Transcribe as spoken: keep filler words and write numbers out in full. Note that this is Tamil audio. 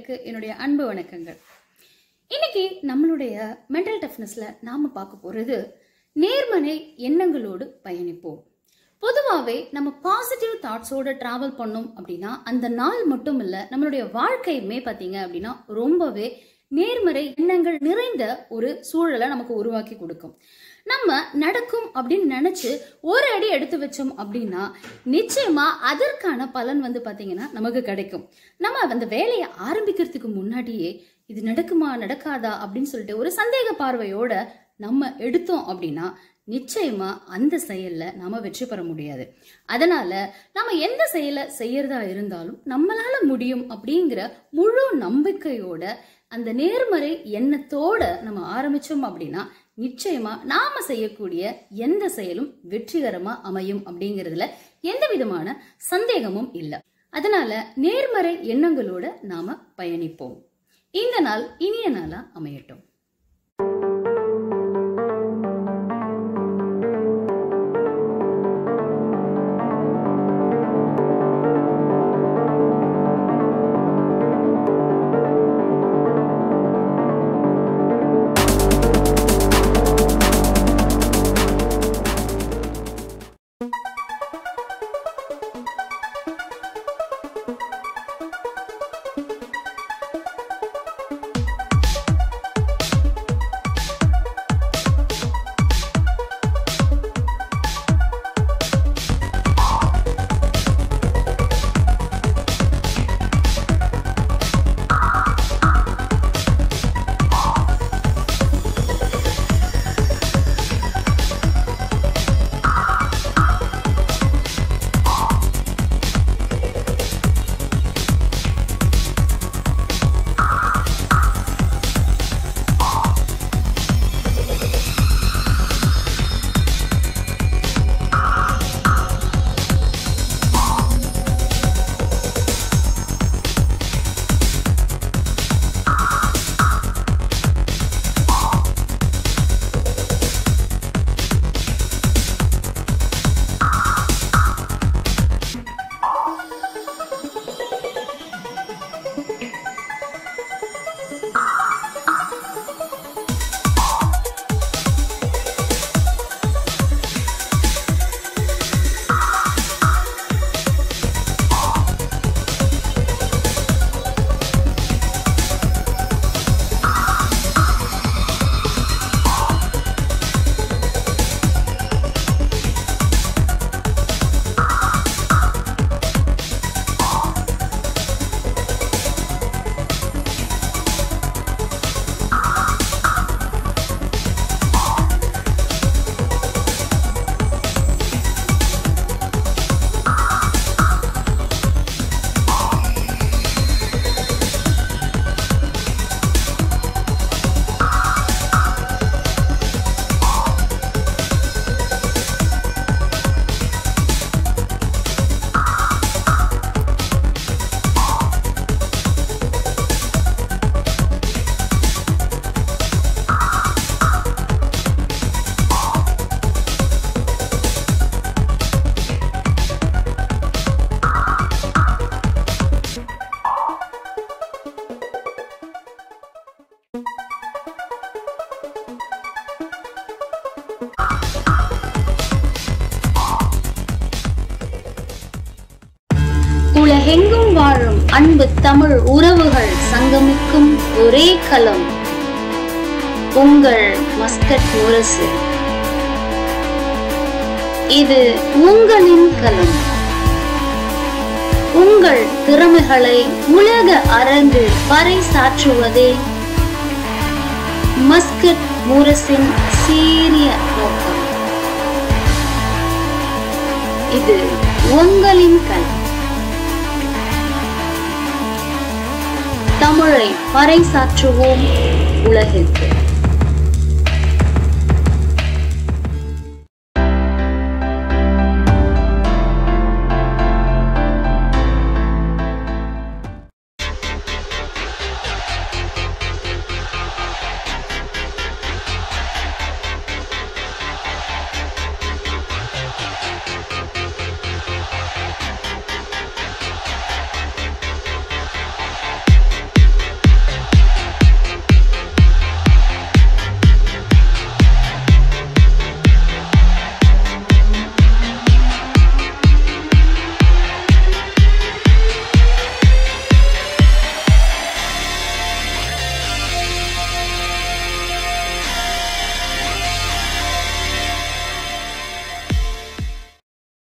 நேயர்களுக்கு என்னுடைய அன்பு வணக்கங்கள். இன்னைக்கு நம்மளுடைய மென்டல் டஃப்னஸ்ல நாம பார்க்க போறது நேர்மறை எண்ணங்களோடு பயணிப்போம். பொதுவாகவே நம்ம பாசிட்டிவ் தாட்ஸோட டிராவல் பண்ணோம் அப்படின்னா அந்த நாள் மட்டும் இல்ல, நம்மளுடைய வாழ்க்கையுமே பார்த்தீங்க அப்படின்னா ரொம்பவே நேர்மறை எண்ணங்கள் நிறைந்த ஒரு சூழலை நமக்கு உருவாக்கி கொடுக்கும். நம்ம நடக்கும் அப்படின்னு நினைச்சு ஒரு அடி எடுத்து வச்சோம் அப்படின்னா நிச்சயமா அதற்கான பலன் வந்து பாத்தீங்கன்னா நமக்கு கிடைக்கும். நம்ம அந்த வேலையை ஆரம்பிக்கிறதுக்கு முன்னாடியே இது நடக்குமா நடக்காதா அப்படின்னு சொல்லிட்டு ஒரு சந்தேக பார்வையோட நம்ம எடுத்தோம் அப்படின்னா நிச்சயமா அந்த செயல்ல நாம வெற்றி பெற முடியாது. அதனால நம்ம எந்த செயலை செய்யறதா இருந்தாலும் நம்மளால முடியும் அப்படிங்கிற முழு நம்பிக்கையோட அந்த நேர்மறை எண்ணத்தோட நம்ம ஆரம்பிச்சோம் அப்படின்னா நிச்சயமா நாம செய்யக்கூடிய எந்த செயலும் வெற்றிகரமா அமையும் அப்படிங்கிறதுல எந்த விதமான சந்தேகமும் இல்லை. அதனால நேர்மறை எண்ணங்களோட நாம பயணிப்போம். இந்த நாள் இனிய நாளா அமையட்டும். உலகெங்கும் வாழும் அன்பு தமிழ் உறவுகள் சங்கமிக்கும் ஒரே களம் உங்கள் மஸ்கட் முரசு. இது உங்களின் களம். உங்கள் திறமைகளை உலக அரங்கு பறைசாற்றுவதே மஸ்கட் முரசின் சீரிய நோக்கம். இது உங்களின் களம். தமிழை பறைசாற்றுவோம் உலகிற்கு.